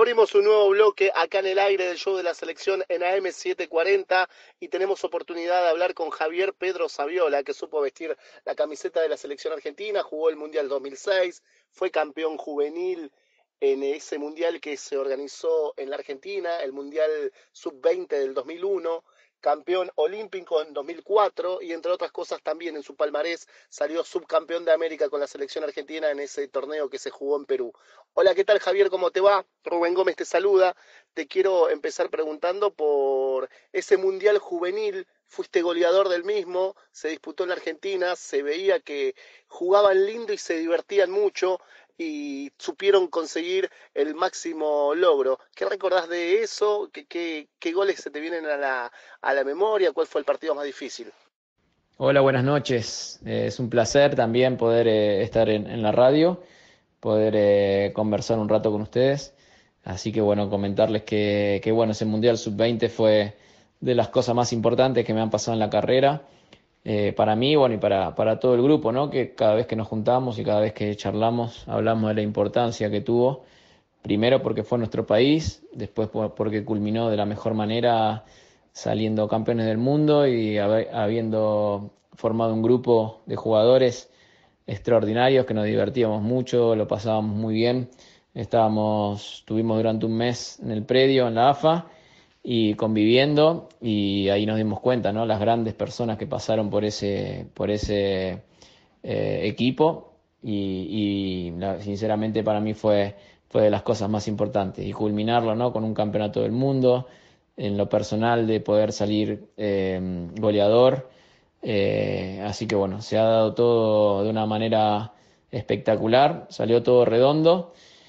Abrimos un nuevo bloque acá en el aire del show de la selección en AM740 y tenemos oportunidad de hablar con Javier Pedro Saviola, que supo vestir la camiseta de la selección argentina, jugó el Mundial 2006, fue campeón juvenil en ese Mundial que se organizó en la Argentina, el Mundial Sub-20 del 2001, campeón olímpico en 2004 y entre otras cosas también en su palmarés salió subcampeón de América con la selección argentina en ese torneo que se jugó en Perú. Hola, ¿qué tal Javier? ¿Cómo te va? Rubén Gómez te saluda. Te quiero empezar preguntando por ese Mundial Juvenil. Fuiste goleador del mismo, se disputó en la Argentina, se veía que jugaban lindo y se divertían mucho y supieron conseguir el máximo logro. ¿Qué recordás de eso? ¿Qué goles se te vienen a la memoria? ¿Cuál fue el partido más difícil? Hola, buenas noches. Es un placer también poder estar en la radio, poder conversar un rato con ustedes. Así que bueno, comentarles que bueno, ese Mundial Sub-20 fue de las cosas más importantes que me han pasado en la carrera. Para mí, bueno, y para todo el grupo, ¿no? Que cada vez que nos juntamos y cada vez que charlamos, hablamos de la importancia que tuvo. Primero porque fue nuestro país, después porque culminó de la mejor manera saliendo campeones del mundo y habiendo formado un grupo de jugadores extraordinarios que nos divertíamos mucho, lo pasábamos muy bien. Estuvimos durante un mes en el predio, en la AFA, y conviviendo, y ahí nos dimos cuenta, ¿no? Las grandes personas que pasaron por ese equipo, sinceramente para mí fue de las cosas más importantes, y culminarlo, ¿no? Con un campeonato del mundo, en lo personal de poder salir goleador. Así que bueno, se ha dado todo de una manera espectacular, salió todo redondo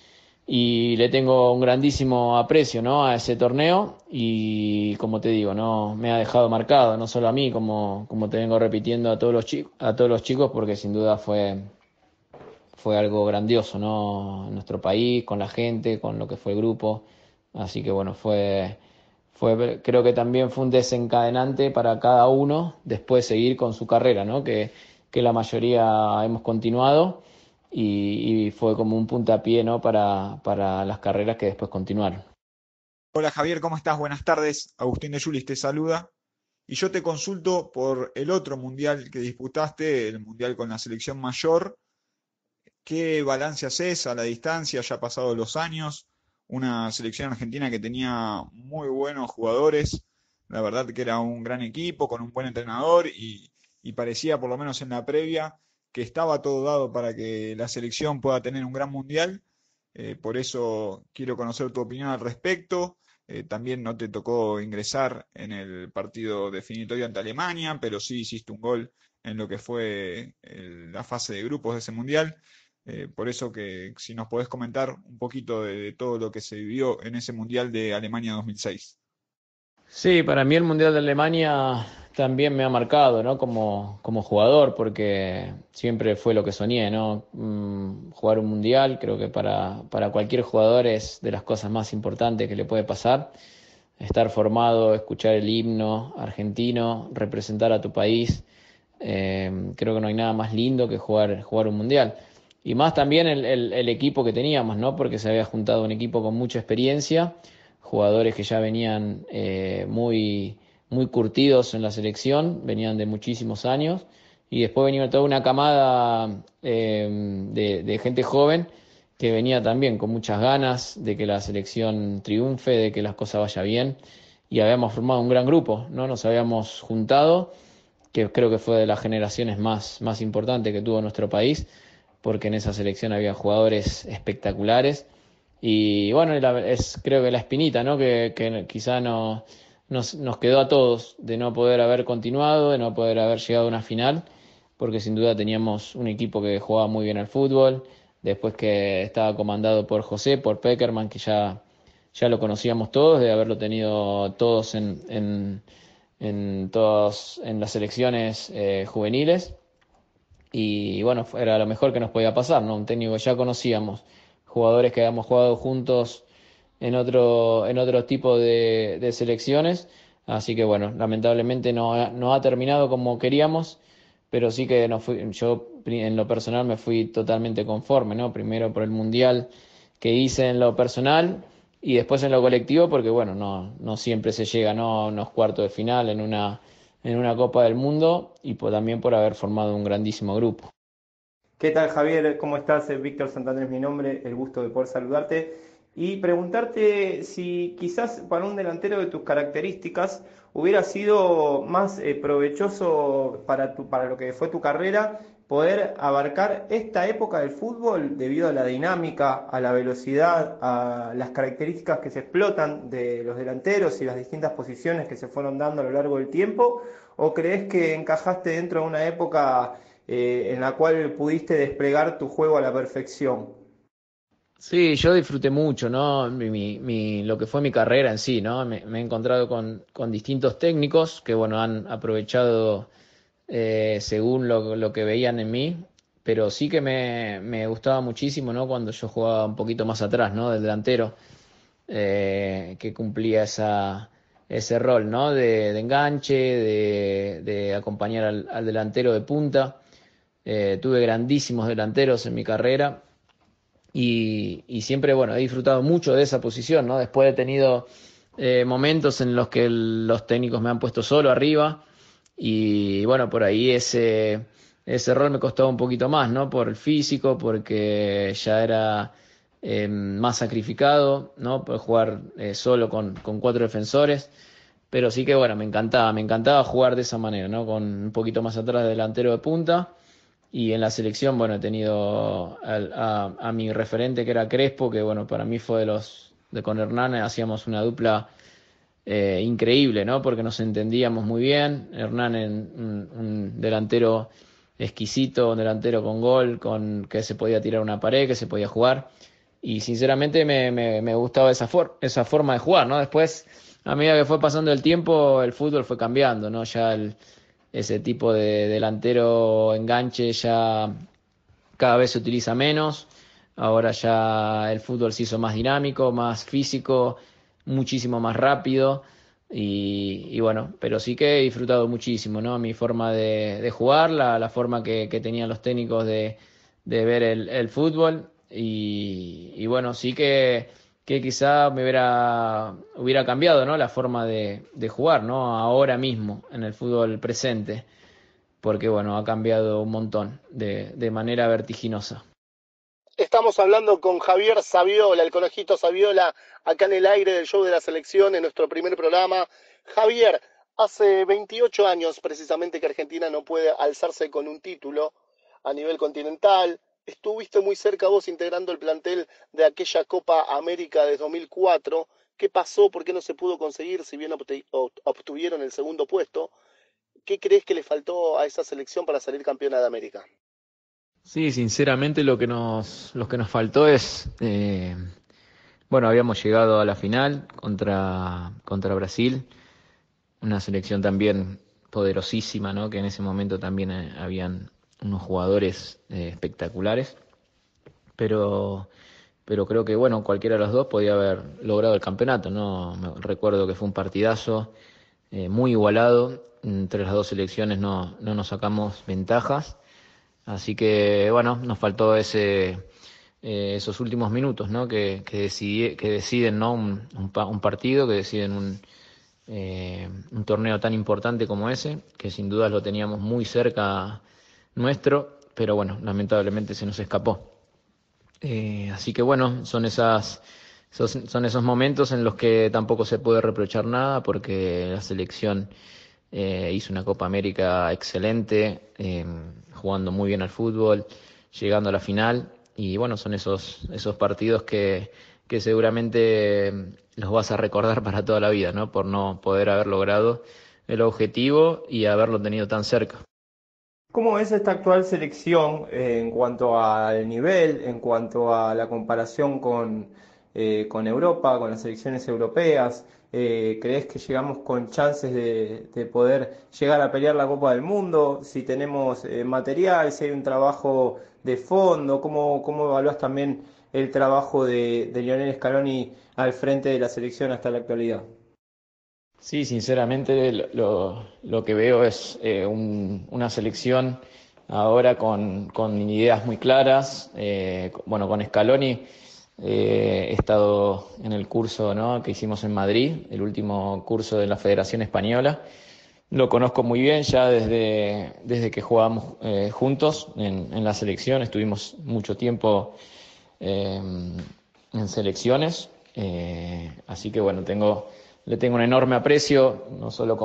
y le tengo un grandísimo aprecio, ¿no? A ese torneo, y como te digo, ¿no? Me ha dejado marcado, no solo a mí, como te vengo repitiendo a todos los chicos, porque sin duda fue algo grandioso, ¿no? En nuestro país, con la gente, con lo que fue el grupo. Así que bueno, creo que también fue un desencadenante para cada uno después seguir con su carrera, ¿no? Que la mayoría hemos continuado, y fue como un puntapié, ¿no? Para las carreras que después continuaron. Hola Javier, ¿cómo estás? Buenas tardes. Agustín de Yulis te saluda. Y yo te consulto por el otro mundial que disputaste, el mundial con la selección mayor. ¿Qué balance haces a la distancia, ya pasados los años? Una selección argentina que tenía muy buenos jugadores. La verdad que era un gran equipo, con un buen entrenador y parecía, por lo menos en la previa, que estaba todo dado para que la selección pueda tener un gran mundial. Por eso quiero conocer tu opinión al respecto. También no te tocó ingresar en el partido definitorio ante Alemania, pero sí hiciste un gol en lo que fue la fase de grupos de ese mundial. Por eso que si nos podés comentar un poquito de todo lo que se vivió en ese mundial de Alemania 2006. Sí, para mí el Mundial de Alemania también me ha marcado, ¿no? Como jugador, porque siempre fue lo que soñé, ¿no? Jugar un Mundial, creo que para cualquier jugador es de las cosas más importantes que le puede pasar. Estar formado, escuchar el himno argentino, representar a tu país. Creo que no hay nada más lindo que jugar un Mundial. Y más también el equipo que teníamos, ¿no? Porque se había juntado un equipo con mucha experiencia, jugadores que ya venían muy curtidos en la selección, venían de muchísimos años, y después venía toda una camada de gente joven que venía también con muchas ganas de que la selección triunfe, de que las cosas vayan bien, y habíamos formado un gran grupo, ¿no? Nos habíamos juntado, que creo que fue de las generaciones más importantes que tuvo nuestro país, porque en esa selección había jugadores espectaculares. Y bueno, creo que la espinita, ¿no? Que quizá no, nos quedó a todos de no poder haber continuado, de no poder haber llegado a una final, porque sin duda teníamos un equipo que jugaba muy bien al fútbol, después que estaba comandado por José, por Peckerman, que ya lo conocíamos todos, de haberlo tenido todos en las selecciones juveniles. Y bueno, era lo mejor que nos podía pasar, ¿no? Un técnico que ya conocíamos, jugadores que habíamos jugado juntos en otro tipo de selecciones. Así que bueno, lamentablemente no ha terminado como queríamos, pero sí que yo en lo personal me fui totalmente conforme, ¿no? Primero por el mundial que hice en lo personal, y después en lo colectivo porque bueno, no siempre se llega, ¿no?, a unos cuartos de final en una Copa del Mundo y también por haber formado un grandísimo grupo. ¿Qué tal, Javier? ¿Cómo estás? Víctor Santander es mi nombre, el gusto de poder saludarte y preguntarte si quizás para un delantero de tus características hubiera sido más provechoso para lo que fue tu carrera poder abarcar esta época del fútbol debido a la dinámica, a la velocidad, a las características que se explotan de los delanteros y las distintas posiciones que se fueron dando a lo largo del tiempo, ¿o crees que encajaste dentro de una época en la cual pudiste desplegar tu juego a la perfección? Sí, yo disfruté mucho, ¿no? Lo que fue mi carrera en sí, ¿no? Me he encontrado con distintos técnicos que, bueno, han aprovechado según lo que veían en mí, pero sí que me gustaba muchísimo, ¿no?, cuando yo jugaba un poquito más atrás, ¿no?, del delantero, que cumplía ese rol, ¿no?, de enganche, de acompañar al delantero de punta. Tuve grandísimos delanteros en mi carrera y siempre, bueno, he disfrutado mucho de esa posición, ¿no? Después he tenido momentos en los que los técnicos me han puesto solo arriba y bueno, por ahí ese rol me costaba un poquito más, ¿no? Por el físico, porque ya era más sacrificado, ¿no? Poder jugar solo con cuatro defensores. Pero sí que bueno, me encantaba jugar de esa manera, ¿no? Con un poquito más atrás de delantero de punta. Y en la selección, bueno, he tenido a mi referente que era Crespo, que bueno, para mí fue con Hernán hacíamos una dupla increíble, ¿no? Porque nos entendíamos muy bien. Hernán un delantero exquisito, un delantero con gol, que se podía tirar una pared, que se podía jugar. Y sinceramente me gustaba esa forma de jugar, ¿no? Después, a medida que fue pasando el tiempo, el fútbol fue cambiando, ¿no? Ya ese tipo de delantero enganche ya cada vez se utiliza menos. Ahora ya el fútbol se hizo más dinámico, más físico, muchísimo más rápido. Y bueno, pero sí que he disfrutado muchísimo, ¿no? Mi forma de jugar, la forma que tenían los técnicos de ver el fútbol. Y bueno, sí que quizá hubiera cambiado, ¿no?, la forma de jugar, ¿no?, ahora mismo en el fútbol presente, porque bueno, ha cambiado un montón de manera vertiginosa. Estamos hablando con Javier Saviola, el conejito Saviola, acá en el aire del show de la selección, en nuestro primer programa. Javier, hace 28 años precisamente que Argentina no puede alzarse con un título a nivel continental. Estuviste muy cerca vos integrando el plantel de aquella Copa América de 2004. ¿Qué pasó? ¿Por qué no se pudo conseguir si bien obtuvieron el segundo puesto? ¿Qué crees que le faltó a esa selección para salir campeona de América? Sí, sinceramente lo que nos faltó es, bueno, habíamos llegado a la final contra Brasil, una selección también poderosísima, ¿no? Que en ese momento también habían unos jugadores espectaculares, pero, pero creo que, bueno, cualquiera de los dos podía haber logrado el campeonato, ¿no? Recuerdo que fue un partidazo muy igualado, entre las dos selecciones no nos sacamos ventajas. Así que bueno, nos faltó esos últimos minutos, ¿no? Que deciden, ¿no?, un partido, que deciden un torneo tan importante como ese, que sin duda lo teníamos muy cerca nuestro, pero bueno, lamentablemente se nos escapó. Así que bueno, son esos momentos en los que tampoco se puede reprochar nada porque la selección hizo una Copa América excelente, jugando muy bien al fútbol, llegando a la final y bueno, son esos partidos que seguramente los vas a recordar para toda la vida, ¿no? Por no poder haber logrado el objetivo y haberlo tenido tan cerca. ¿Cómo ves esta actual selección en cuanto al nivel, en cuanto a la comparación con Europa, con las selecciones europeas? ¿Crees que llegamos con chances de poder llegar a pelear la Copa del Mundo? Si tenemos material, si hay un trabajo de fondo, ¿cómo evalúas también el trabajo de Lionel Scaloni al frente de la selección hasta la actualidad? Sí, sinceramente lo que veo es una selección ahora con ideas muy claras. Bueno, con Scaloni He estado en el curso, ¿no?, que hicimos en Madrid, el último curso de la Federación Española. Lo conozco muy bien ya desde que jugábamos juntos en la selección. Estuvimos mucho tiempo eh, en selecciones. Así que bueno, le tengo un enorme aprecio, no solo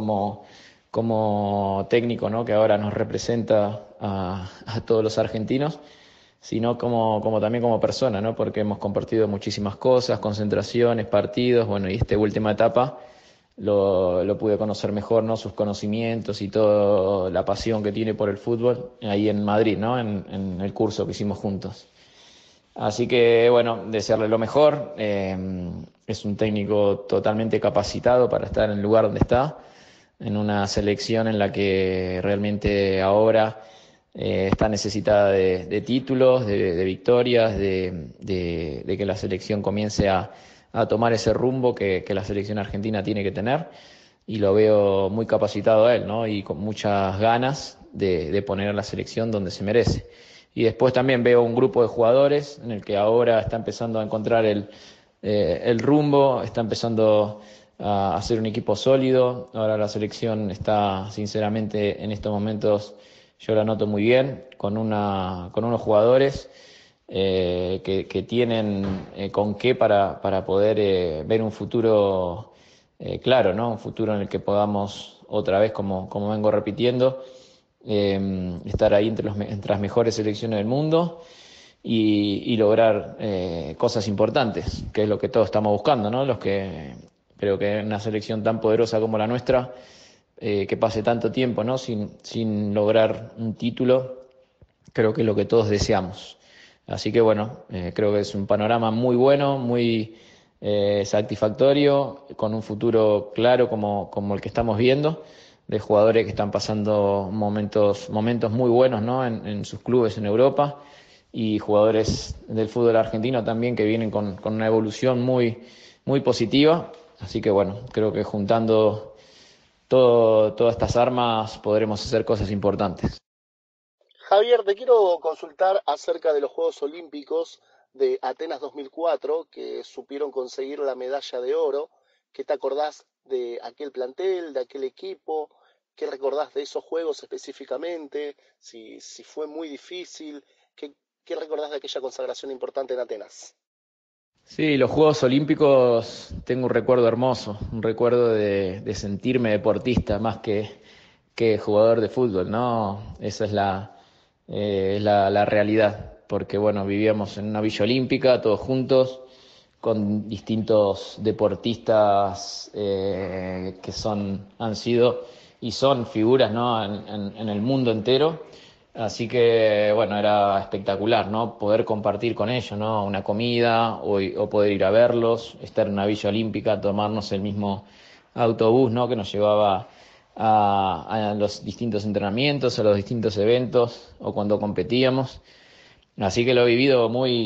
como técnico, ¿no?, que ahora nos representa a todos los argentinos, sino como también como persona, ¿no?, porque hemos compartido muchísimas cosas, concentraciones, partidos, bueno, y esta última etapa lo pude conocer mejor, ¿no?, sus conocimientos y toda la pasión que tiene por el fútbol ahí en Madrid, ¿no?, en el curso que hicimos juntos. Así que, bueno, desearle lo mejor. Es un técnico totalmente capacitado para estar en el lugar donde está, en una selección en la que realmente ahora está necesitada de títulos, de victorias, de que la selección comience a tomar ese rumbo que la selección argentina tiene que tener. Y lo veo muy capacitado a él, ¿no?, y con muchas ganas de poner a la selección donde se merece. Y después también veo un grupo de jugadores en el que ahora está empezando a encontrar el rumbo, está empezando a hacer un equipo sólido. Ahora la selección está, sinceramente, en estos momentos yo la noto muy bien, con unos jugadores que tienen con qué para poder ver un futuro claro, ¿no? Un futuro en el que podamos otra vez, como vengo repitiendo, estar ahí entre las mejores selecciones del mundo y lograr cosas importantes, que es lo que todos estamos buscando, ¿no? Creo que en una selección tan poderosa como la nuestra, que pase tanto tiempo, ¿no?, sin lograr un título, creo que es lo que todos deseamos. Así que bueno, creo que es un panorama muy bueno, muy satisfactorio, con un futuro claro como el que estamos viendo, de jugadores que están pasando momentos muy buenos, ¿no?, en sus clubes en Europa, y jugadores del fútbol argentino también que vienen con una evolución muy positiva. Así que bueno, creo que juntando todas estas armas podremos hacer cosas importantes. Javier, te quiero consultar acerca de los Juegos Olímpicos de Atenas 2004, que supieron conseguir la medalla de oro. ¿Qué te acordás de aquel plantel, de aquel equipo? ¿Qué recordás de esos Juegos específicamente? Si fue muy difícil. ¿Qué recordás de aquella consagración importante en Atenas? Sí, los Juegos Olímpicos tengo un recuerdo hermoso, un recuerdo de sentirme deportista más que jugador de fútbol, ¿no? Esa es la realidad, porque bueno, vivíamos en una villa olímpica, todos juntos, con distintos deportistas que han sido y son figuras, ¿no?, en el mundo entero. Así que, bueno, era espectacular, ¿no?, poder compartir con ellos, ¿no?, una comida o poder ir a verlos, estar en una villa olímpica, tomarnos el mismo autobús, ¿no?, que nos llevaba a los distintos entrenamientos, a los distintos eventos o cuando competíamos. Así que lo he vivido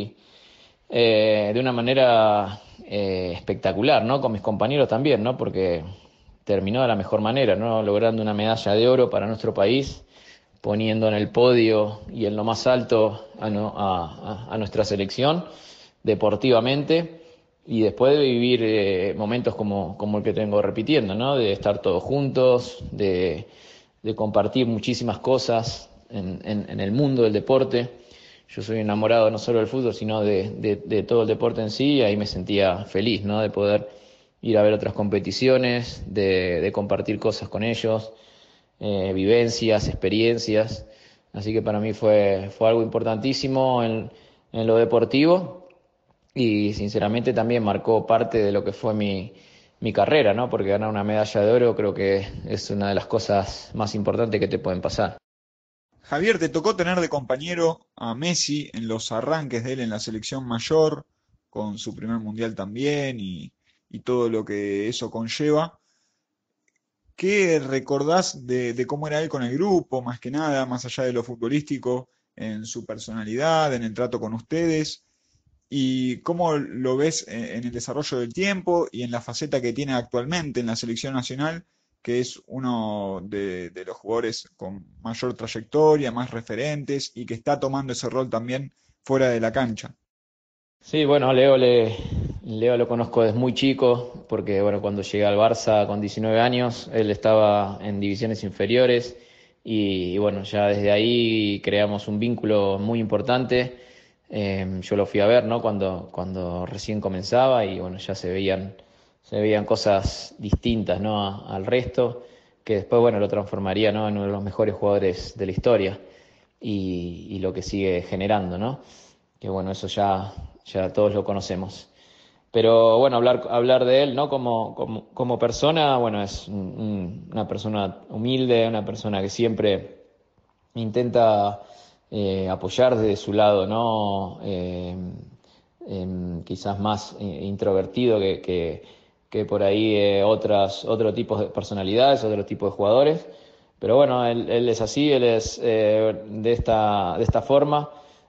de una manera espectacular, ¿no?, con mis compañeros también, ¿no?, porque terminó de la mejor manera, ¿no?, logrando una medalla de oro para nuestro país, poniendo en el podio y en lo más alto a nuestra selección deportivamente, y después de vivir momentos como el que tengo repitiendo, ¿no?, de estar todos juntos, de compartir muchísimas cosas en el mundo del deporte. Yo soy enamorado no solo del fútbol, sino de todo el deporte en sí, y ahí me sentía feliz, ¿no?, de poder ir a ver otras competiciones, de compartir cosas con ellos, vivencias, experiencias. Así que para mí fue algo importantísimo en lo deportivo, y sinceramente también marcó parte de lo que fue mi carrera, ¿no? Porque ganar una medalla de oro creo que es una de las cosas más importantes que te pueden pasar. Javier, te tocó tener de compañero a Messi en los arranques de él en la selección mayor, con su primer mundial también y todo lo que eso conlleva. ¿Qué recordás de cómo era él con el grupo, más que nada, más allá de lo futbolístico, en su personalidad, en el trato con ustedes? ¿Y cómo lo ves en el desarrollo del tiempo y en la faceta que tiene actualmente en la selección nacional, que es uno de los jugadores con mayor trayectoria, más referentes y que está tomando ese rol también fuera de la cancha? Sí, bueno, Leo lo conozco desde muy chico, porque bueno, cuando llegué al Barça con 19 años, él estaba en divisiones inferiores y bueno, ya desde ahí creamos un vínculo muy importante. Yo lo fui a ver, ¿no? Cuando recién comenzaba y bueno, ya se veían cosas distintas, ¿no? Al resto, que después, bueno, lo transformaría, ¿no? En uno de los mejores jugadores de la historia y lo que sigue generando, ¿no? Que bueno, eso ya todos lo conocemos. Pero bueno, hablar de él, ¿no? Como persona, bueno, es una persona humilde, una persona que siempre intenta apoyar desde su lado, ¿no? Quizás más introvertido que por ahí otro tipo de personalidades, otro tipo de jugadores. Pero bueno, él es así, él es de esta forma.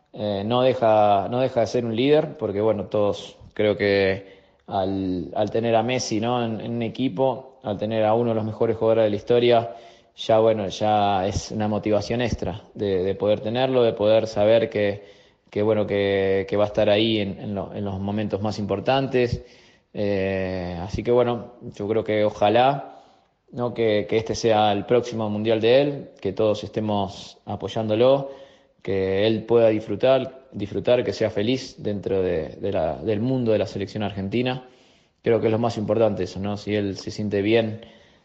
No deja de ser un líder, porque bueno, todos creo que al tener a Messi, ¿no? En un equipo, al tener a uno de los mejores jugadores de la historia, ya bueno, ya es una motivación extra de poder tenerlo, de poder saber que va a estar ahí en los momentos más importantes. Así que bueno, yo creo que ojalá, ¿no? Que este sea el próximo mundial de él, que todos estemos apoyándolo, que él pueda disfrutar, que sea feliz dentro del mundo de la selección argentina. Creo que es lo más importante eso, ¿no? Si él se siente bien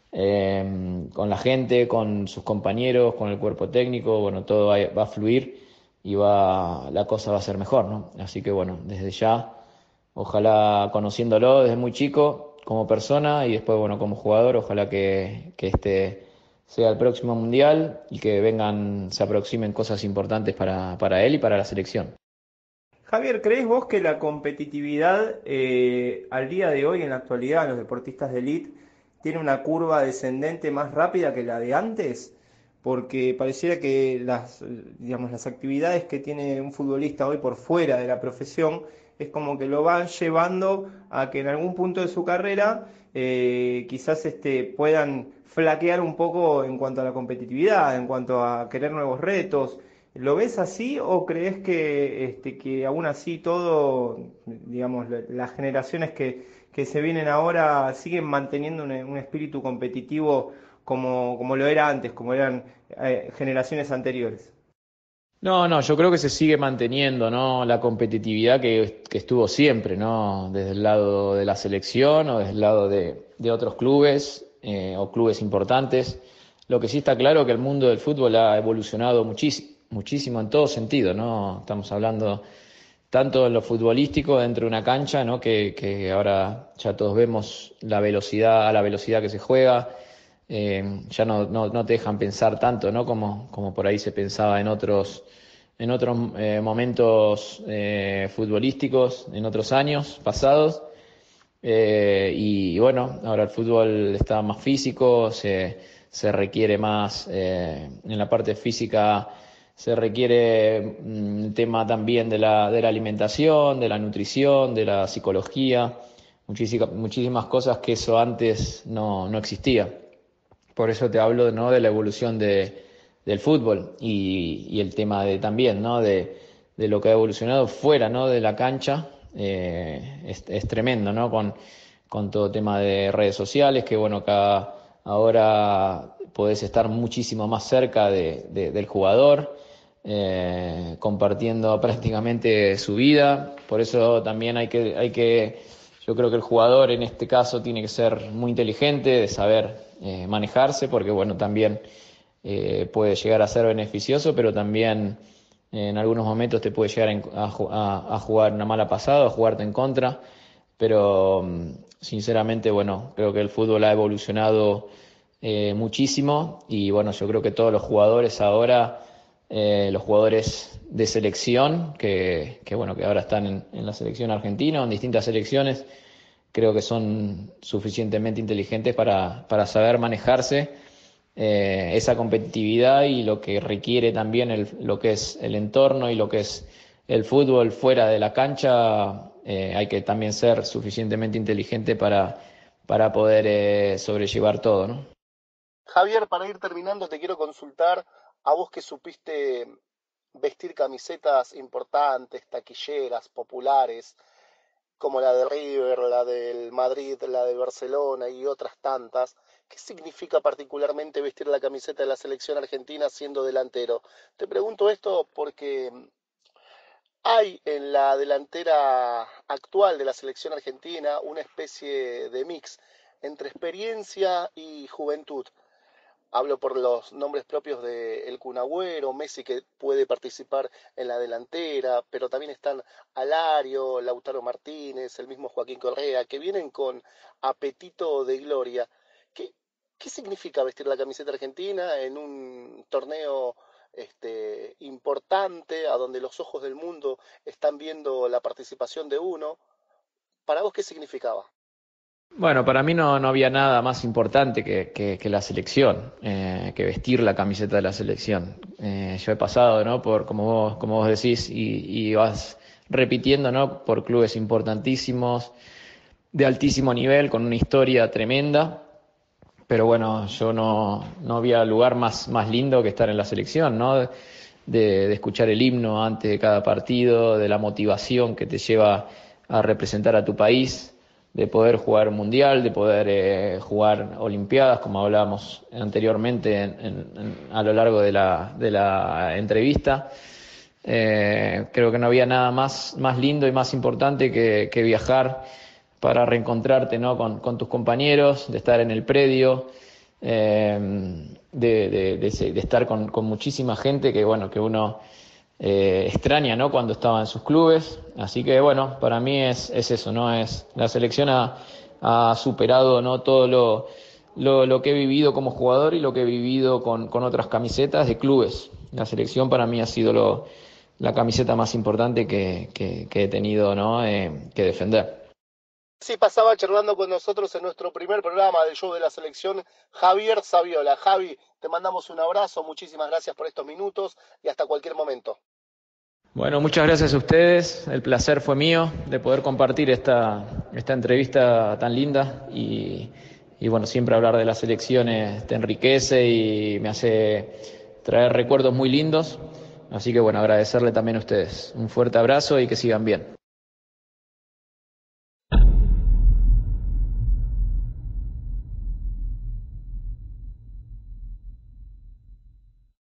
con la gente, con sus compañeros, con el cuerpo técnico, bueno, todo va a fluir y la cosa va a ser mejor, ¿no? Así que bueno, desde ya, ojalá conociéndolo desde muy chico como persona y después, bueno, como jugador, ojalá que este sea el próximo mundial y que se aproximen cosas importantes para él y para la selección. Javier, ¿crees vos que la competitividad al día de hoy, en la actualidad, en los deportistas de élite, tiene una curva descendente más rápida que la de antes? Porque pareciera que digamos, las actividades que tiene un futbolista hoy por fuera de la profesión es como que lo van llevando a que en algún punto de su carrera quizás puedan flaquear un poco en cuanto a la competitividad, en cuanto a querer nuevos retos. ¿Lo ves así o crees que aún así todo, digamos, las generaciones que se vienen ahora siguen manteniendo un espíritu competitivo como lo era antes, como eran generaciones anteriores? No, no, yo creo que se sigue manteniendo, ¿no? La competitividad que estuvo siempre, ¿no? Desde el lado de la selección o desde el lado de otros clubes o clubes importantes. Lo que sí está claro es que el mundo del fútbol ha evolucionado muchísimo en todo sentido, ¿no? Estamos hablando tanto en lo futbolístico dentro de una cancha, ¿no? Que ahora ya todos vemos a la velocidad que se juega, ya no te dejan pensar tanto, ¿no? Como por ahí se pensaba en otros momentos futbolísticos, en otros años pasados. Y bueno, ahora el fútbol está más físico, se requiere más en la parte física, se requiere el tema también de la alimentación, de la nutrición, de la psicología, muchísimas cosas que eso antes no existía. Por eso te hablo, ¿no? De la evolución del fútbol y el tema también, ¿no? De lo que ha evolucionado fuera, ¿no? De la cancha. Es tremendo, ¿no? Con todo tema de redes sociales, que bueno, acá ahora podés estar muchísimo más cerca del jugador, compartiendo prácticamente su vida. Por eso también yo creo que el jugador en este caso tiene que ser muy inteligente, de saber manejarse, porque bueno, también puede llegar a ser beneficioso, pero también en algunos momentos te puede llegar a jugar una mala pasada, a jugarte en contra. Pero sinceramente, bueno, creo que el fútbol ha evolucionado muchísimo y bueno, yo creo que todos los jugadores ahora, los jugadores de selección, bueno, que ahora están en la selección argentina o en distintas selecciones, creo que son suficientemente inteligentes para saber manejarse esa competitividad y lo que requiere también lo que es el entorno y lo que es el fútbol fuera de la cancha. Hay que también ser suficientemente inteligente para poder sobrellevar todo, ¿no? Javier, para ir terminando, te quiero consultar a vos que supiste vestir camisetas importantes, taquilleras, populares. como la de River, la del Madrid, la de Barcelona y otras tantas. ¿Qué significa particularmente vestir la camiseta de la selección argentina siendo delantero? Te pregunto esto porque hay en la delantera actual de la selección argentina una especie de mix entre experiencia y juventud. Hablo por los nombres propios de El Kun Agüero, Messi, que puede participar en la delantera, pero también están Alario, Lautaro Martínez, el mismo Joaquín Correa, que vienen con apetito de gloria. ¿Qué, qué significa vestir la camiseta argentina en un torneo importante, a donde los ojos del mundo están viendo la participación de uno? ¿Para vos qué significaba? Bueno, para mí no había nada más importante que la selección, que vestir la camiseta de la selección. Yo he pasado, ¿no? Por, como vos decís, y vas repitiendo, ¿no? Por clubes importantísimos, de altísimo nivel, con una historia tremenda. Pero bueno, yo no había lugar más lindo que estar en la selección, ¿no? De escuchar el himno antes de cada partido, de la motivación que te lleva a representar a tu país, de poder jugar mundial, de poder jugar olimpiadas, como hablábamos anteriormente a lo largo de la entrevista. Creo que no había nada más lindo y más importante que viajar para reencontrarte, ¿no? con tus compañeros, de estar en el predio, de estar con muchísima gente que, bueno, que uno extraña, ¿no? Cuando estaba en sus clubes. Así que, bueno, para mí es eso, ¿no? La selección ha superado, ¿no? Todo lo que he vivido como jugador y lo que he vivido con otras camisetas de clubes. La selección para mí ha sido la camiseta más importante que he tenido, ¿no? Que defender. Sí, pasaba charlando con nosotros en nuestro primer programa del show de la selección, Javier Saviola. Javi, te mandamos un abrazo, muchísimas gracias por estos minutos y hasta cualquier momento. Bueno, muchas gracias a ustedes. El placer fue mío de poder compartir esta entrevista tan linda y bueno, siempre hablar de las selecciones te enriquece y me hace traer recuerdos muy lindos. Así que bueno, agradecerle también a ustedes. Un fuerte abrazo y que sigan bien.